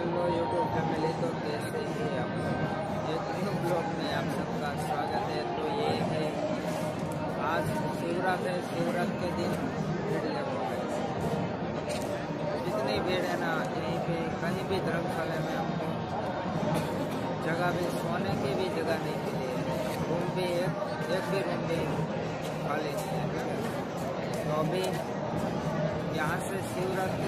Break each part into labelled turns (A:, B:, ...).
A: Hello YouTube family, तो कैसे हैं आप। एक न्यू ब्लॉग में आप सबका स्वागत है। तो ये है आज शिवरात है। शिवरात के दिन भीड़ लग है। जितनी भीड़ है ना, यहीं पे कहीं भी धर्मशाला में हमको जगह भी, सोने की भी जगह नहीं मिली है। रूम भी एक भी रूम भी खाली नहीं है। तो अभी यहाँ से शिवरात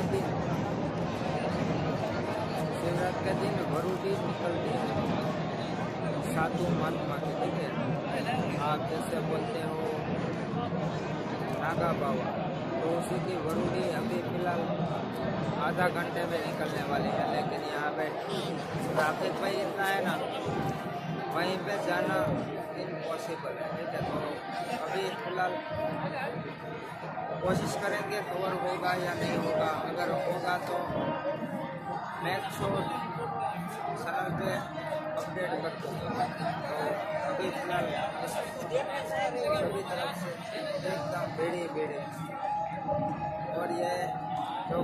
A: के दिन वरुडी निकलती है साधु महात्मा के। ठीक है, आप जैसे बोलते हो नागा बाबा, तो उसी की वरुडी अभी फिलहाल आधा घंटे में निकलने वाली है। लेकिन यहाँ पे ट्रैफिक भाई इतना है ना, वहीं पे जाना इम्पॉसिबल है। ठीक है, तो अभी फिलहाल कोशिश करेंगे कवर होगा या नहीं होगा। अगर होगा तो नेक्स्ट शो चैनल पे अपडेट कर दूँगा। तो अभी फिलहाल सभी तरफ से एकदम भीड़ है। और ये जो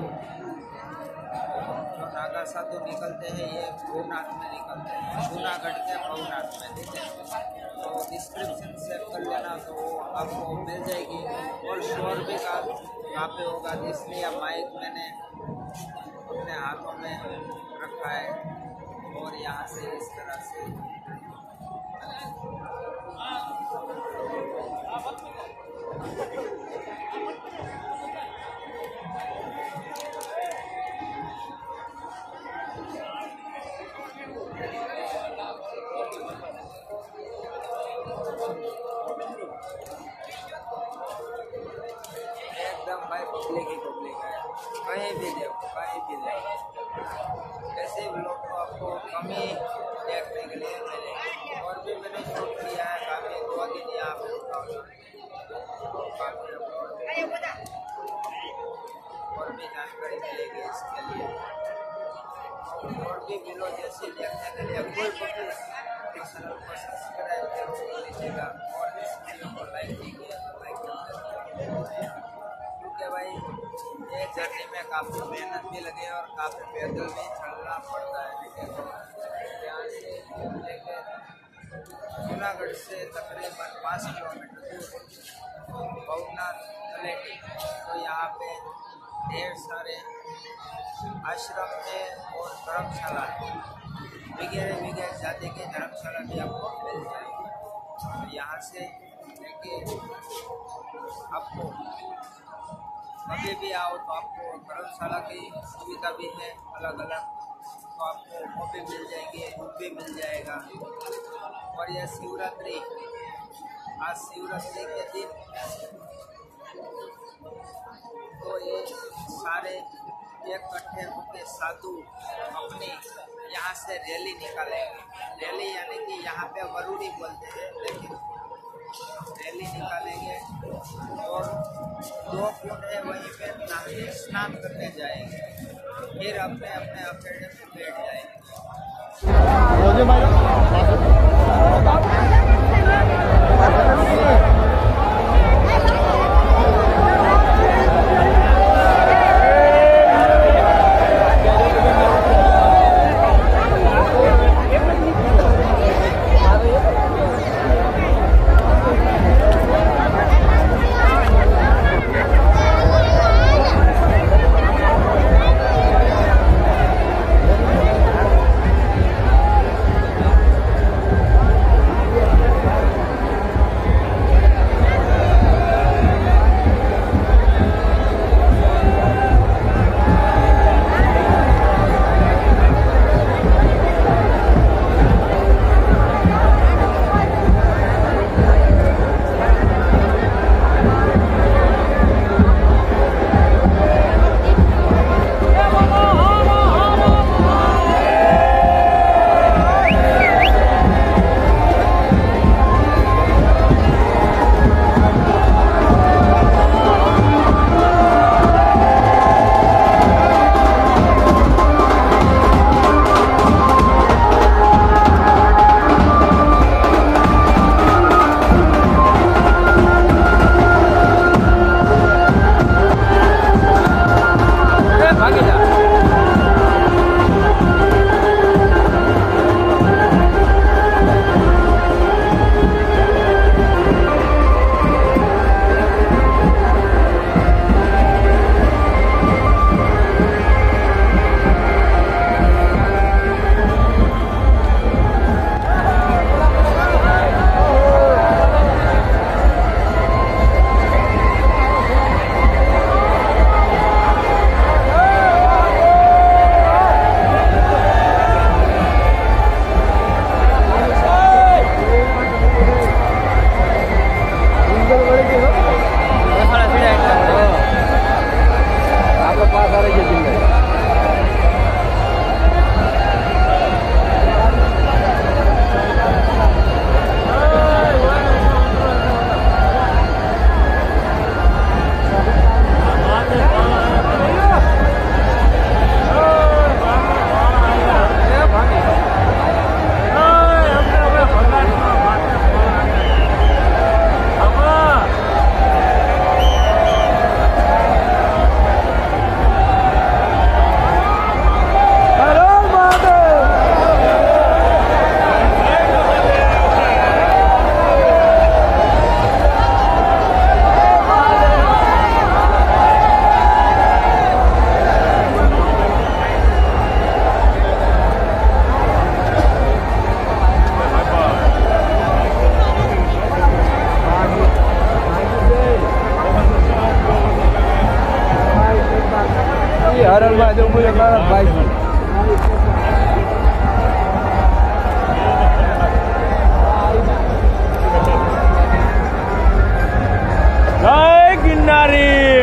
A: नागा साधु निकलते हैं, ये भवनाथ में निकलते हैं, जूनागढ़ के भवनाथ में। ठीक है, तो डिस्क्रिप्शन से कर लेना, तो आपको मिल जाएगी। और शोर भी कहाँ पे होगा, इसलिए माइक मैंने अपने हाथों में रखा है। और यहाँ से इस तरह से एकदम भाई पब्लिक है। कहीं भी ऐसे ब्लॉग तो आपको कम ही देखने के लिए मिलेंगे। और भी मैंने शूट किया है काफ़ी, 2 दिन यहाँ पे रुका और भी जानकारी मिलेगी इसके लिए। और भी मिलो जैसे देखने के लिए कोई चैनल को सब्सक्राइब जरूर कीजिएगा और इस वीडियो को लाइक कीजिए। क्योंकि भाई ये जर्नी में काफ़ी मेहनत भी लगे और काफ़ी पैदल भी चलना पड़ता है। यहाँ से लेकर जूनागढ़ से तकरीबन 5 किलोमीटर दूर भवनाथ तलेटी। तो यहाँ पे ढेर सारे आश्रम है और धर्मशाला है, वगैरह जाति की धर्मशाला भी आपको मिल जाएगी। तो यहाँ से लेके आपको कभी भी आओ तो आपको धर्मशाला की सुविधा भी है अलग अलग, तो आपको वो भी मिल जाएगी, रूम भी मिल जाएगा। और यह शिवरात्रि, आज शिवरात्रि के दिन तो ये सारे इकट्ठे होकर साधु अपनी यहाँ से रैली निकालेंगे। रैली यानी कि यहाँ पे वरुडी बोलते हैं, लेकिन रैली निकालेंगे और 2 कुंड है वहीं पे नहाने स्नान करने जाएंगे, फिर अपने अखेड़े में बैठ जाएंगे।
B: जो मुझे बाइक जय गिरनारी।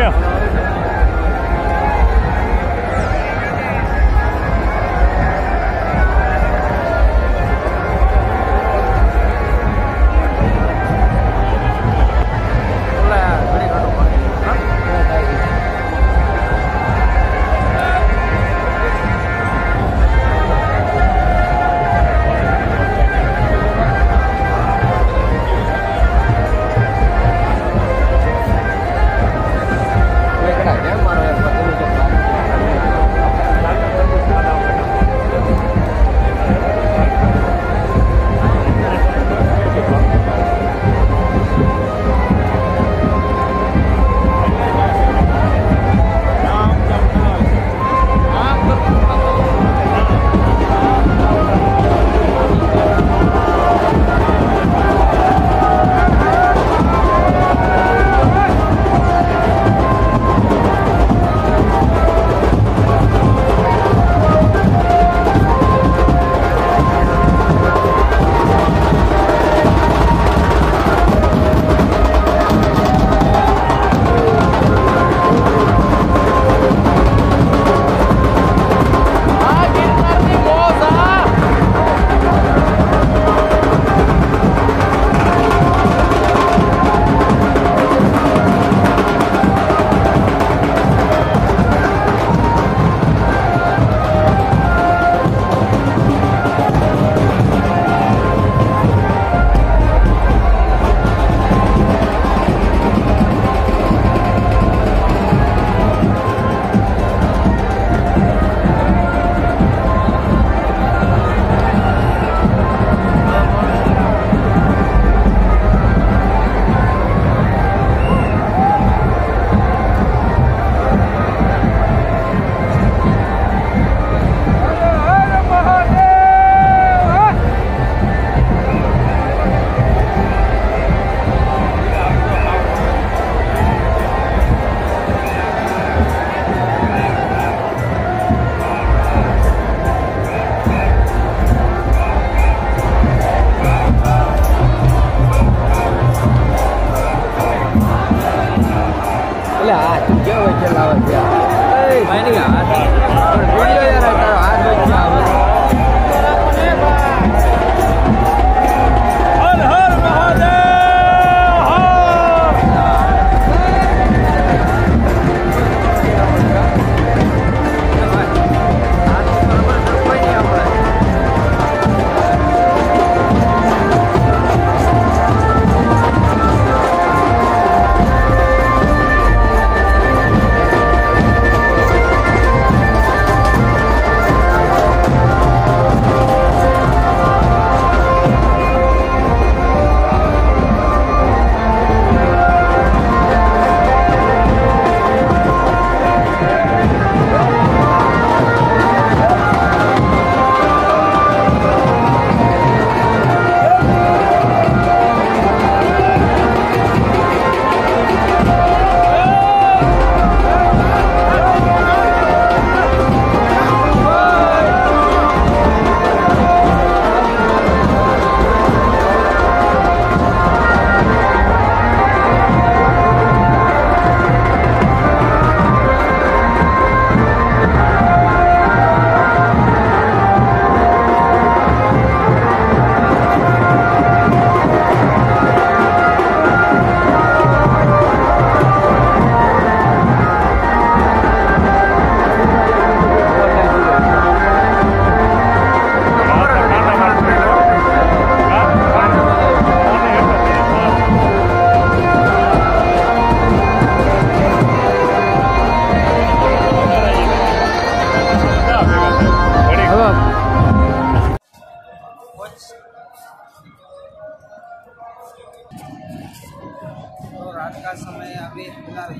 A: रात का समय अभी फिलहाल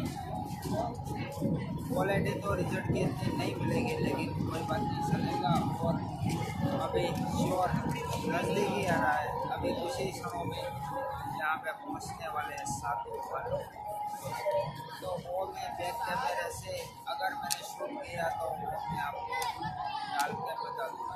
A: क्वालिटी तो रिजल्ट के नहीं मिलेगी, लेकिन कोई बात नहीं, चलेगा। और अभी श्योर नज़दीक ही आ रहा है, अभी कुछ ही समय में यहाँ पे पहुँचने वाले हैं 7 वाले। तो वो मैं बैग कैमरे से अगर मैंने शूट किया तो वो मैं आपको डाल के बता दूँगा।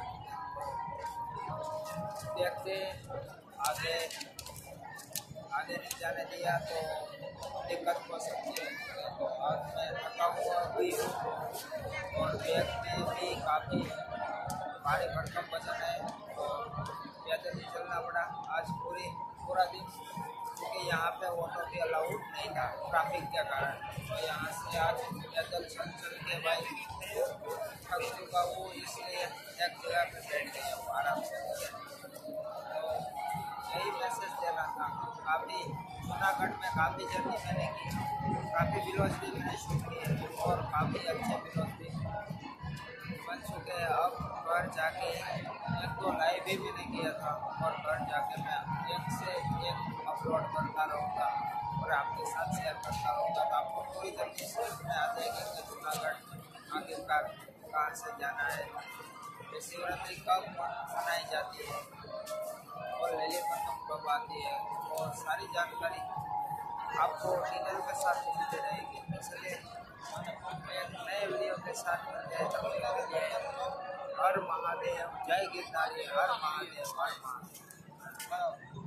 A: देखते आगे आगे नहीं जाने दिया तो दिक्कत हो सकती है। और मैं थका हुआ भी हूँ और बैग में भी काफ़ी भारी भरकम वजन है, तो पैदल ही चलना पड़ा आज पूरा दिन, क्योंकि यहाँ पे ऑटो भी अलाउड नहीं था ट्रैफिक के कारण। तो यहाँ से आज पैदल चल के भाई थक चुका हूँ, इसलिए एक जगह पे बैठ गया हूँ आराम से। तो यही मैसेज देना था। काफ़ी जूनागढ़ में काफ़ी जर्नी मैंने की, काफ़ी व्लॉग्स भी मैंने शूट किए और काफ़ी अच्छे व्लॉग्स भी बन चुके हैं। अब घर जाके एक दो लाइव भी मैंने किया था और घर जाके मैं एक से एक अपलोड करता रहूँगा और आपके साथ शेयर करता रहूँगा। तो आपको पूरी तरीके से में आ जाएगा कि जूनागढ़ आखिरकार कहाँ से जाना है, शिवरात्रि कब मनाई जाती है और ललितम कब आती है, और सारी जानकारी आपको डिटेल के साथ मिलती रहेगी। इसलिए एक नए वीडियो के साथ मिलते हैं। तब तक के लिए हर महादेव, जय गिरधारी, हर महादेव, हर महादेव।